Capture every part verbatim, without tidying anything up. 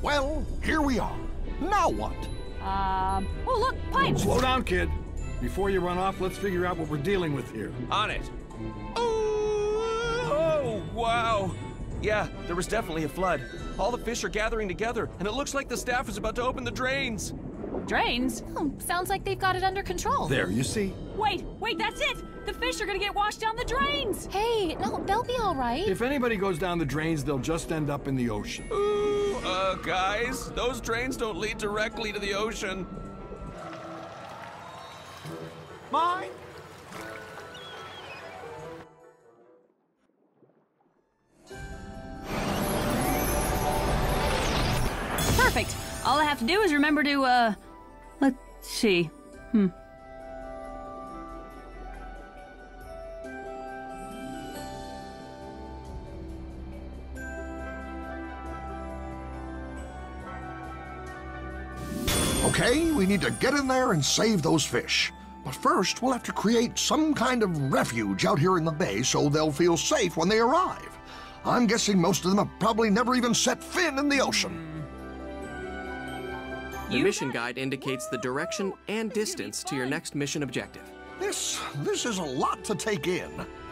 Well, here we are. Now what? Um, oh look, pipes! Slow down, kid. Before you run off, let's figure out what we're dealing with here. On it. Oh, wow. Yeah, there was definitely a flood. All the fish are gathering together, and it looks like the staff is about to open the drains. Drains? Oh, sounds like they've got it under control. There, you see? Wait, wait, that's it! The fish are gonna get washed down the drains! Hey, no, they'll be all right. If anybody goes down the drains, they'll just end up in the ocean. Ooh, uh, guys, those drains don't lead directly to the ocean. Mine? Perfect. All I have to do is remember to, uh, let's see. Hmm. Okay, we need to get in there and save those fish. But first, we'll have to create some kind of refuge out here in the bay so they'll feel safe when they arrive. I'm guessing most of them have probably never even set fin in the ocean. The mission guide indicates the direction and distance to your next mission objective. This, this is a lot to take in.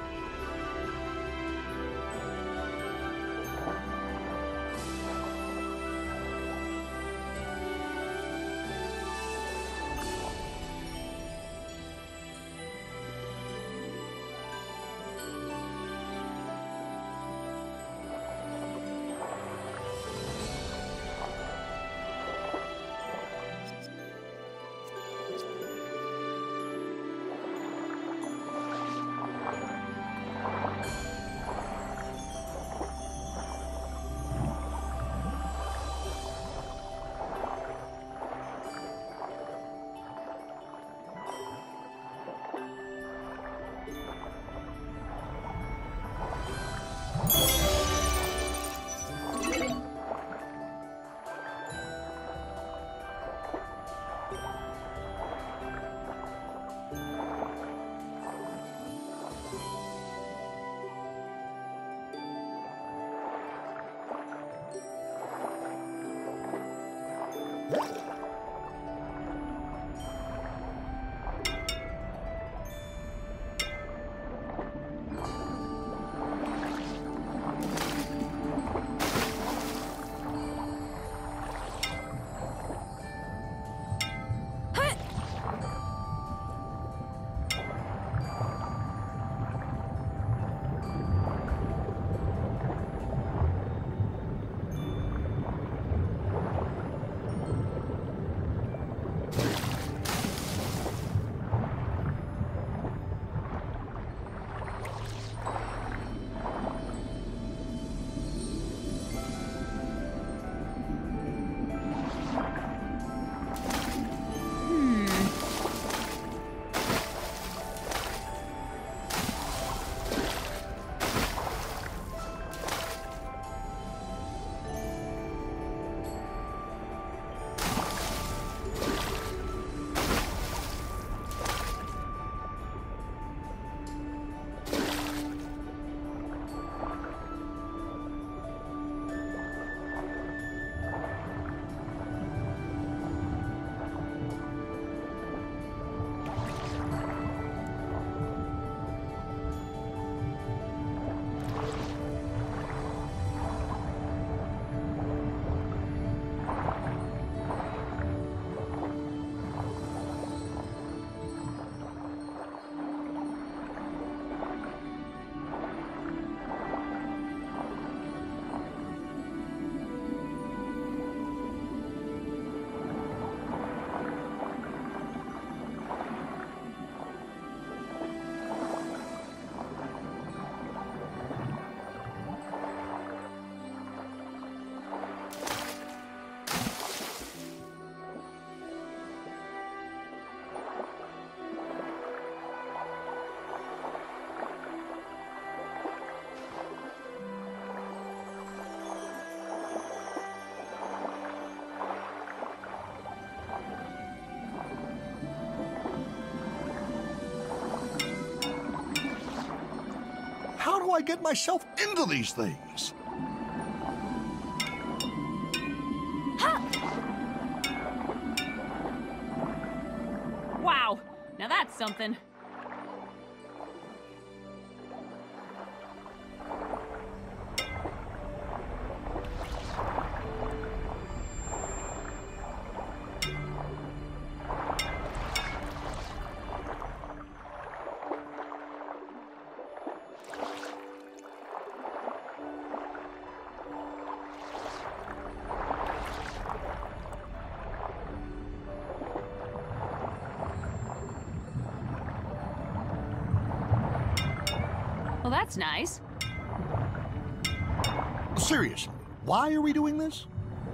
How do I get myself into these things? Now that's something. Well, that's nice. Seriously, why are we doing this?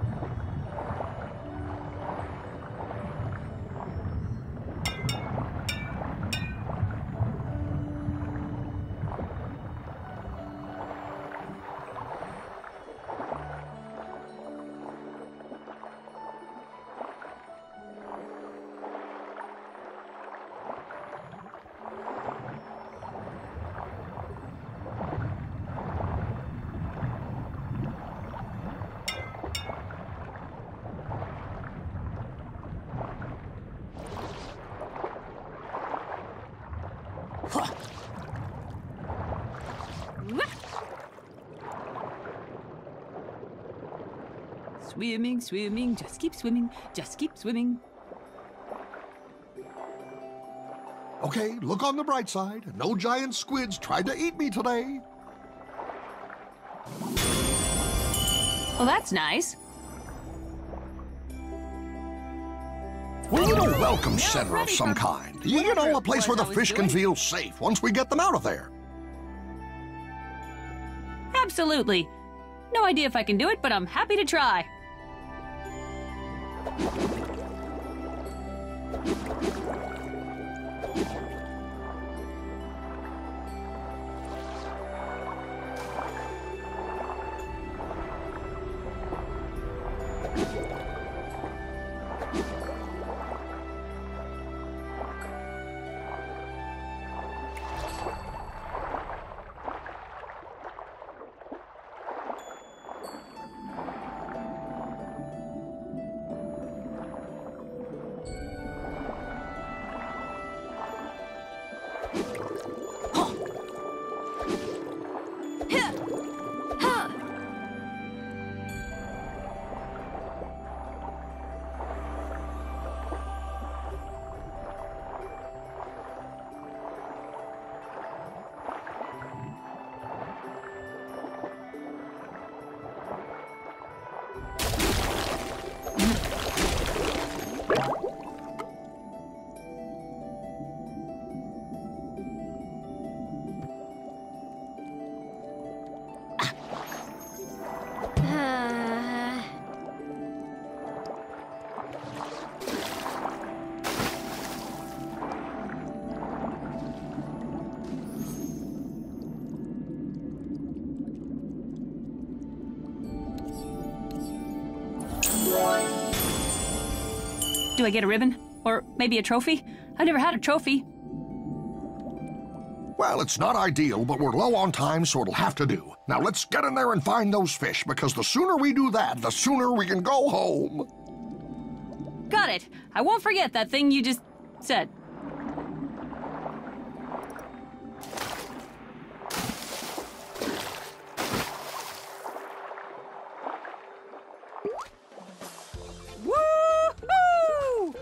Swimming, swimming, just keep swimming, just keep swimming. Okay, look on the bright side. No giant squids tried to eat me today. Well, that's nice. We need a welcome center of some kind. You know, a place where the fish can feel safe once we get them out of there. Absolutely. No idea if I can do it, but I'm happy to try. Do I get a ribbon? Or maybe a trophy? I've never had a trophy. Well, it's not ideal, but we're low on time, so it'll have to do. Now let's get in there and find those fish, because the sooner we do that, the sooner we can go home. Got it. I won't forget that thing you just said. Woo-hoo!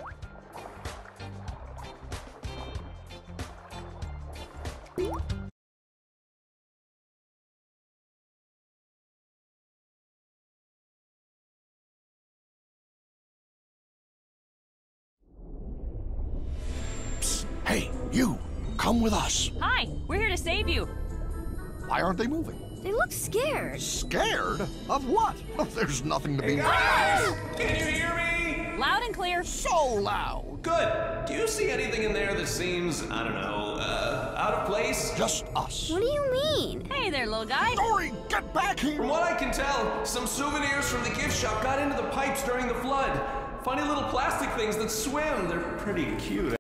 Psst, hey, you, come with us. Hi, we're here to save you. Why aren't they moving? They look scared. Scared? Of what? There's nothing to be... Guys! Can you hear me? Loud and clear. So loud. Good. Do you see anything in there that seems, I don't know, uh, out of place? Just us. What do you mean? Hey there, little guy. Dory, get back here! From what I can tell, some souvenirs from the gift shop got into the pipes during the flood. Funny little plastic things that swim. They're pretty cute.